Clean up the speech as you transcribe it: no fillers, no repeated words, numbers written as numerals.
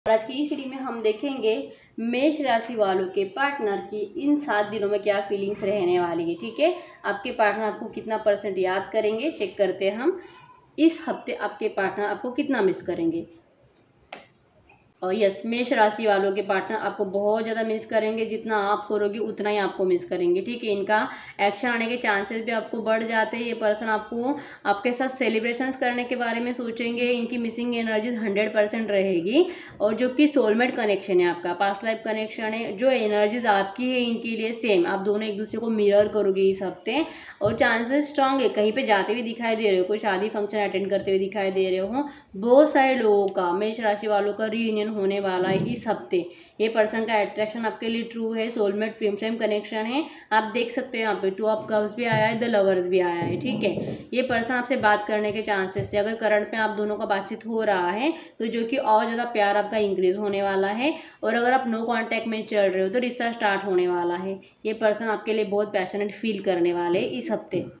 आज की इस वीडियो में हम देखेंगे मेष राशि वालों के पार्टनर की इन 7 दिनों में क्या फीलिंग्स रहने वाली है। ठीक है, आपके पार्टनर आपको कितना % याद करेंगे, चेक करते हैं हम। इस हफ्ते आपके पार्टनर आपको कितना मिस करेंगे। और यस, मेष राशि वालों के पार्टनर आपको बहुत ज़्यादा मिस करेंगे। जितना आप करोगे उतना ही आपको मिस करेंगे। ठीक है, इनका एक्शन आने के चांसेस भी आपको बढ़ जाते हैं। ये पर्सन आपको आपके साथ सेलिब्रेशंस करने के बारे में सोचेंगे। इनकी मिसिंग एनर्जीज 100% रहेगी। और जो कि सोलमेट कनेक्शन है, आपका पास्ट लाइफ कनेक्शन है, जो एनर्जीज आपकी है इनके लिए सेम, आप दोनों एक दूसरे को मिरर करोगे इस हफ्ते। और चांसेस स्ट्रांग है, कहीं पे जाते हुए दिखाई दे रहे हो, कोई शादी फंक्शन अटेंड करते हुए दिखाई दे रहे हो। बहुत सारे लोगों का, मेष राशि वालों का रीयूनियन होने वाला है इस हफ्ते। ये पर्सन का अट्रैक्शन आपके लिए ट्रू है, सोलमेट ट्विन फ्लेम कनेक्शन है। आप देख सकते हो यहाँ पे 2 ऑफ कप्स भी आया है, द लवर्स भी आया है। ठीक है, ये पर्सन आपसे बात करने के चांसेस है। अगर करंट में आप दोनों का बातचीत हो रहा है तो जो कि और ज़्यादा प्यार आपका इंक्रीज होने वाला है। और अगर आप नो कॉन्टैक्ट में चल रहे हो तो रिश्ता स्टार्ट होने वाला है। ये पर्सन आपके लिए बहुत पैशनेट फील करने वाले इस हफ्ते।